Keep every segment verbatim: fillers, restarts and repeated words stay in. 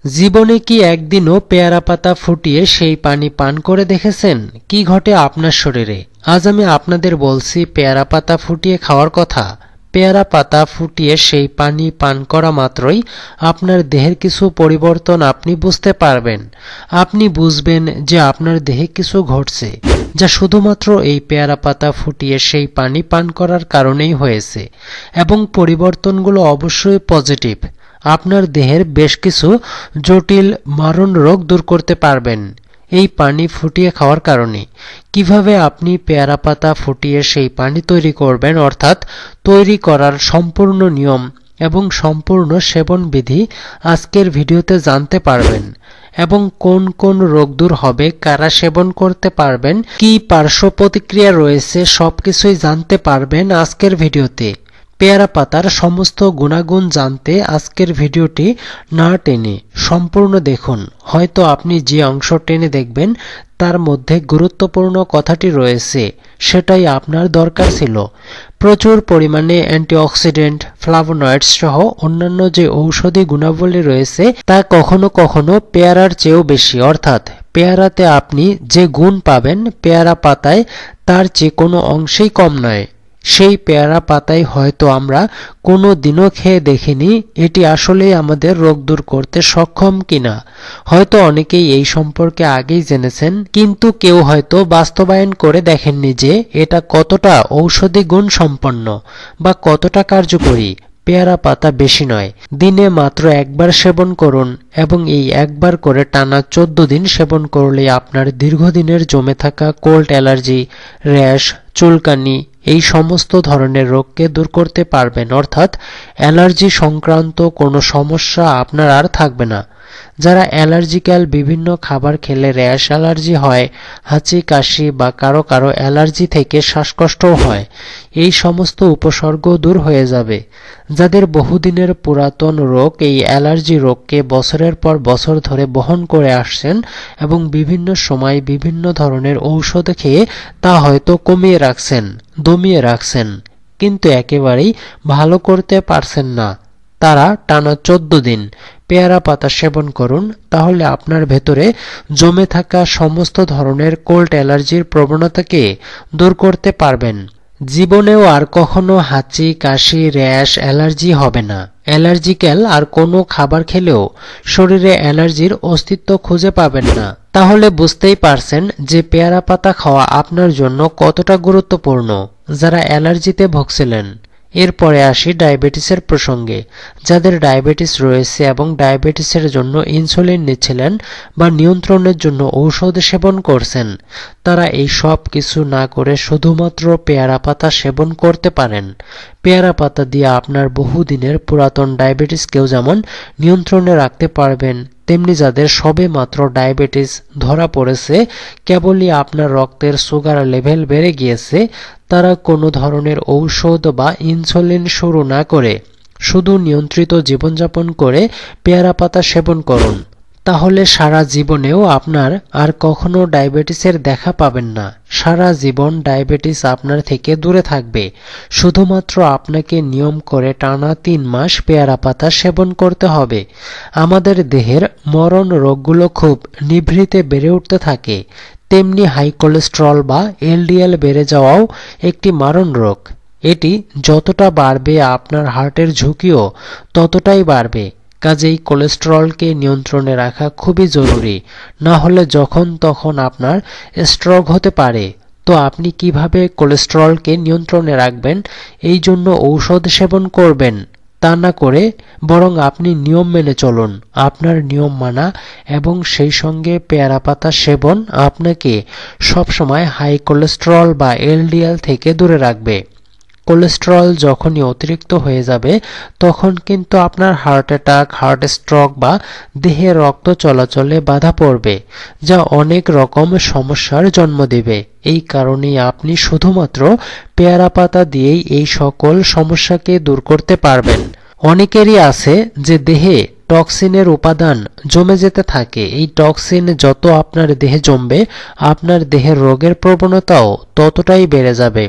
জীবনে কি একদিনও পেয়ারা পাতা ফুটিয়ে সেই পানি পান করে দেখেছেন? কি ঘটে আপনার শরীরে? আজ আমি আপনাদের বলছি পেয়ারা পাতা ফুটিয়ে খাওয়ার কথা। পেয়ারা পাতা ফুটিয়ে সেই পানি পান করা মাত্রই আপনার দেহের কিছু পরিবর্তন আপনি বুঝতে পারবেন। আপনি বুঝবেন যে আপনার দেহে কিছু ঘটছে, যা শুধুমাত্র এই পেয়ারা পাতা ফুটিয়ে সেই পানি পান করার কারণেই হয়েছে, এবং পরিবর্তনগুলো অবশ্যই পজিটিভ। আপনার দেহের বেশ কিছু জটিল মারণ রোগ দূর করতে পারবেন এই পানি ফুটিয়ে খাওয়ার কারণে। কিভাবে আপনি পেয়ারা পাতা ফুটিয়ে সেই পানি তৈরি করবেন, অর্থাৎ তৈরি করার সম্পূর্ণ নিয়ম এবং সম্পূর্ণ সেবন বিধি আজকের ভিডিওতে জানতে পারবেন, এবং কোন কোন রোগ দূর হবে, কারা সেবন করতে পারবেন, কি পার্শ্ব প্রতিক্রিয়া রয়েছে, সবকিছুই জানতে পারবেন আজকের ভিডিওতে। পেয়ারা পাতার সমস্ত গুণাগুণ জানতে আজকের ভিডিওটি না টেনে সম্পূর্ণ দেখুন। হয়তো আপনি যে অংশ টেনে দেখবেন তার মধ্যে গুরুত্বপূর্ণ কথাটি রয়েছে, সেটাই আপনার দরকার ছিল। প্রচুর পরিমাণে অ্যান্টিঅক্সিডেন্ট, ফ্লাভোনয়েডস সহ অন্যান্য যে ঔষধি গুণাবলী রয়েছে তা কখনো কখনো পেয়ারার চেয়েও বেশি, অর্থাৎ পেয়ারাতে আপনি যে গুণ পাবেন পেয়ারা পাতায় তার চেয়ে কোনো অংশেই কম নয়। সেই পেয়ারা পাতাই হয়তো আমরা কোনো দিনও খেয়ে দেখিনি এটি আসলেই আমাদের রোগ দূর করতে সক্ষম কিনা। হয়তো অনেকেই এই সম্পর্কে আগেই জেনেছেন, কিন্তু কেউ হয়তো বাস্তবায়ন করে দেখেননি যে এটা কতটা ঔষধি গুণ সম্পন্ন বা কতটা কার্যকরী। পেয়ারা পাতা বেশি নয়, দিনে মাত্র একবার সেবন করুন, এবং এই একবার করে টানা চোদ্দ দিন সেবন করলে আপনার দীর্ঘদিনের জমে থাকা কোল্ড অ্যালার্জি, র্যাশ, চুলকানি এই সমস্ত ধরনের রোগকে দূর করতে পারবেন, অর্থাৎ অ্যালার্জি সংক্রান্ত কোনো সমস্যা আপনার আর থাকবে না। যারা অ্যালার্জিক্যাল বিভিন্ন খাবার খেলে র্যাশ অ্যালার্জি হয়, হাঁচি কাশি বা কারো কারো অ্যালার্জি থেকে শ্বাসকষ্টও হয়, এই সমস্ত উপসর্গ দূর হয়ে যাবে। যাদের বহুদিনের পুরাতন রোগ, এই অ্যালার্জি রোগকে বছরের পর বছর ধরে বহন করে আসছেন এবং বিভিন্ন সময় বিভিন্ন ধরনের ঔষধ খেয়ে তা হয়তো কমিয়ে রাখছেন, দমিয়ে রাখছেন, কিন্তু একেবারেই ভালো করতে পারছেন না, তারা টানা চোদ্দ দিন পেয়ারা পাতা সেবন করুন। তাহলে আপনার ভেতরে জমে থাকা সমস্ত ধরনের কোল্ড অ্যালার্জির প্রবণতাকে দূর করতে পারবেন। জীবনেও আর কখনো হাঁচি কাশি র্যাশ অ্যালার্জি হবে না। অ্যালার্জিক্যাল আর কোনো খাবার খেলেও শরীরে অ্যালার্জির অস্তিত্ব খুঁজে পাবেন না। তাহলে বুঝতেই পারছেন যে পেয়ারা পাতা খাওয়া আপনার জন্য কতটা গুরুত্বপূর্ণ। যারা অ্যালার্জিতে ভুগছিলেন, এরপরে আসি ডায়াবেটিসের প্রসঙ্গে। যাদের ডায়াবেটিস রয়েছে এবং ডায়াবেটিসের জন্য ইনসুলিন নিচ্ছিলেন বা নিয়ন্ত্রণের জন্য ঔষধ সেবন করছেন, তারা এই সব কিছু না করে শুধুমাত্র পেয়ারা পাতা সেবন করতে পারেন। পেয়ারা পাতা দিয়ে আপনার বহুদিনের পুরাতন ডায়াবেটিসকেও যেমন নিয়ন্ত্রণে রাখতে পারবেন, তেমনি যাদের সবে মাত্র ডায়াবেটিস ধরা পড়েছে, কেবলই আপনার রক্তের সুগার লেভেল বেড়ে গিয়েছে, তারা কোনো ধরনের ঔষধ বা ইনসুলিন শুরু না করে শুধু নিয়ন্ত্রিত জীবনযাপন করে পেয়ারা পাতা সেবন করুন। তাহলে সারা জীবনেও আপনার আর কখনো ডায়াবেটিসের দেখা পাবেন না। সারা জীবন ডায়াবেটিস আপনার থেকে দূরে থাকবে। শুধুমাত্র আপনাকে নিয়ম করে টানা তিন মাস পেয়ারা পাতা সেবন করতে হবে। আমাদের দেহের মরণ রোগগুলো খুব নিভৃতে বেড়ে উঠতে থাকে, তেমনি হাই কোলেস্টেরল বা এলডিএল বেড়ে যাওয়াও একটি মারণ রোগ। এটি যতটা বাড়বে আপনার হার্টের ঝুঁকিও ততটাই বাড়বে। কাজেই কোলেস্টেরলকে নিয়ন্ত্রণে রাখা খুবই জরুরি, না হলে যখন তখন আপনার স্ট্রোক হতে পারে। তো আপনি কিভাবে কোলেস্টেরলকে নিয়ন্ত্রণে রাখবেন, এই জন্য ঔষধ সেবন করবেন তা না করে বরং আপনি নিয়ম মেনে চলুন। আপনার নিয়ম মানা এবং সেই সঙ্গে পেয়ারা পাতা সেবন আপনাকে সবসময় হাই কোলেস্টেরল বা এলডিএল থেকে দূরে রাখবে। কোলেস্টেরল যখনই অতিরিক্ত হয়ে যাবে তখন কিন্তু আপনার হার্ট অ্যাটাক, হার্ট স্ট্রোক বা দেহে রক্ত চলাচলে বাধা পড়বে, যা অনেক রকম সমস্যার জন্ম দেবে। এই কারণেই আপনি শুধুমাত্র পেয়ারা পাতা দিয়েই এই সকল সমস্যাকে দূর করতে পারবেন। অনেকেরই আছে যে দেহে টক্সিনের উপাদান জমে যেতে থাকে। এই টক্সিন যত আপনার দেহে জমবে আপনার দেহের রোগের প্রবণতাও ততটাই বেড়ে যাবে।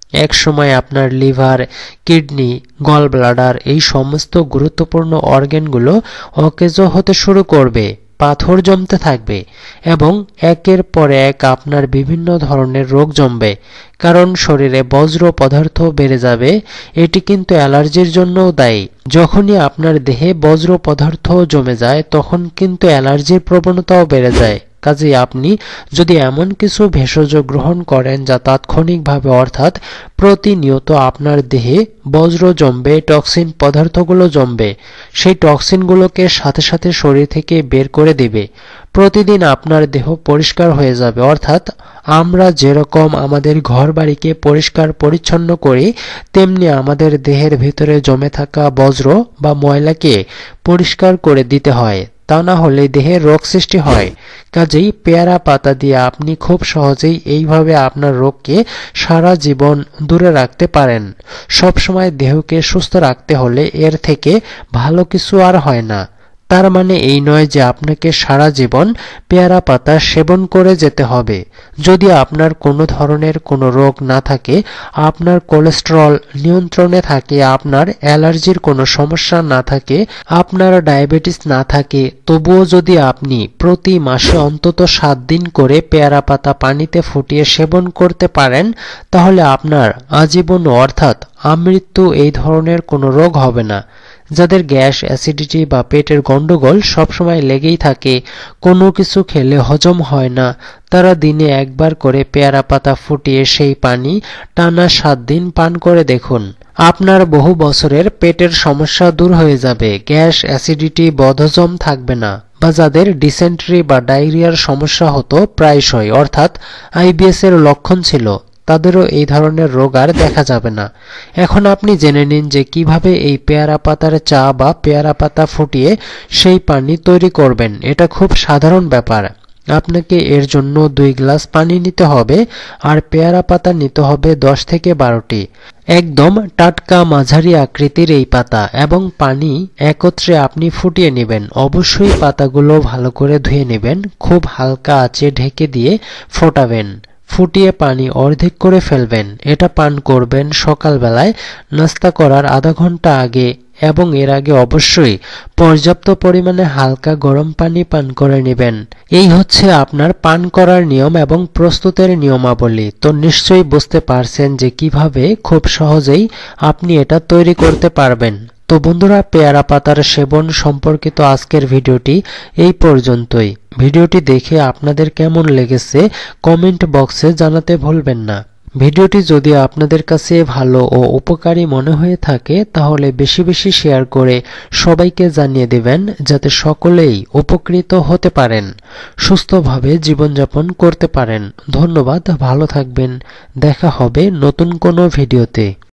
এক সময় আপনার লিভার, কিডনি, গল ব্লাডার এই সমস্ত গুরুত্বপূর্ণ অর্গানগুলো অকেজ হতে শুরু করবে, পাথর জমতে থাকবে এবং একের পর এক আপনার বিভিন্ন ধরনের রোগ জমবে, কারণ শরীরে বজ্র পদার্থ বেড়ে যাবে। এটি কিন্তু অ্যালার্জির জন্যও দায়ী। যখনই আপনার দেহে বজ্র পদার্থ জমে যায় তখন কিন্তু অ্যালার্জির প্রবণতাও বেড়ে যায়। কাজেই আপনি যদি এমন কিছু ভেষজ গ্রহণ করেন যা তাৎক্ষণিকভাবে অর্থাৎ প্রতিনিয়ত আপনার দেহে বজ্র জমবে, টক্সিন পদার্থগুলো জমবে, সেই টক্সিনগুলোকে সাথে সাথে শরীর থেকে বের করে দিবে। প্রতিদিন আপনার দেহ পরিষ্কার হয়ে যাবে, অর্থাৎ আমরা যেরকম আমাদের ঘর বাড়িকে পরিষ্কার পরিচ্ছন্ন করি তেমনি আমাদের দেহের ভিতরে জমে থাকা বজ্র বা ময়লাকে পরিষ্কার করে দিতে হয়, তা না হলে দেহে রোগ সৃষ্টি হয়। কাজেই পেয়ারা পাতা দিয়ে আপনি খুব সহজেই এইভাবে আপনার রোগকে সারা জীবন দূরে রাখতে পারেন। সবসময় দেহকে সুস্থ রাখতে হলে এর থেকে ভালো কিছু আর হয় না। তার মানে এই নয় যে আপনাকে সারা জীবন পেয়ারা পাতা সেবন করে যেতে হবে। যদি আপনার কোনো ধরনের কোনো রোগ না থাকে, আপনার কোলেস্টেরল নিয়ন্ত্রণে থাকে, আপনার অ্যালার্জির কোনো সমস্যা না থাকে, আপনার ডায়াবেটিস না থাকে, তবুও যদি আপনি প্রতি মাসে অন্তত সাত দিন করে পেয়ারা পাতা পানিতে ফুটিয়ে সেবন করতে পারেন, তাহলে আপনার আজীবন অর্থাৎ আমৃত্যু এই ধরনের কোনো রোগ হবে না। যাদের গ্যাস, অ্যাসিডিটি বা পেটের গন্ডগোল সবসময় লেগেই থাকে, কোনো কিছু খেলে হজম হয় না, তারা দিনে একবার করে পেয়ারা পাতা ফুটিয়ে সেই পানি টানা সাত দিন পান করে দেখুন। আপনার বহু বছরের পেটের সমস্যা দূর হয়ে যাবে, গ্যাস, অ্যাসিডিটি, বদহজম থাকবে না। বা যাদের ডিসেন্ট্রি বা ডায়রিয়ার সমস্যা হতো প্রায়শই, অর্থাৎ আইবিএস এর লক্ষণ ছিল, তাদেরও এই ধরনের রোগ আর দেখা যাবে না। এখন আপনি জেনে নিন যে কিভাবে এই পেয়ারা পাতার চা বা পেয়ারা পাতা ফুটিয়ে সেই পানি তৈরি করবেন। এটা খুব সাধারণ ব্যাপার। আপনাকে এর জন্য দুই গ্লাস পানি নিতে হবে আর পেয়ারা পাতা নিতে হবে দশ থেকে বারোটি। একদম টাটকা মাঝারি আকৃতির এই পাতা এবং পানি একত্রে আপনি ফুটিয়ে নেবেন। অবশ্যই পাতাগুলো ভালো করে ধুয়ে নেবেন, খুব হালকা আঁচে ঢেকে দিয়ে ফোটাবেন। ফুটিয়ে পানি অর্ধেক করে ফেলবেন। এটা পান করবেন সকালবেলায় নাস্তা করার আধা ঘন্টা আগে এবং এর আগে অবশ্যই পর্যাপ্ত পরিমাণে হালকা গরম পানি পান করে নেবেন। এই হচ্ছে আপনার পান করার নিয়ম এবং প্রস্তুতের নিয়মাবলী। তো নিশ্চয়ই বুঝতে পারছেন যে কিভাবে খুব সহজেই আপনি এটা তৈরি করতে পারবেন। তো বন্ধুরা, পেয়ারা পাতার সেবন সম্পর্কিত আজকের ভিডিওটি এই পর্যন্তই। ভিডিওটি দেখে আপনাদের কেমন লেগেছে কমেন্ট বক্সে জানাতে ভুলবেন না। ভিডিওটি যদি আপনাদের কাছে ভালো ও উপকারী মনে হয়ে থাকে তাহলে বেশি বেশি শেয়ার করে সবাইকে জানিয়ে দেবেন, যাতে সকলেই উপকৃত হতে পারেন, সুস্থভাবে জীবনযাপন করতে পারেন। ধন্যবাদ, ভালো থাকবেন। দেখা হবে নতুন কোনো ভিডিওতে।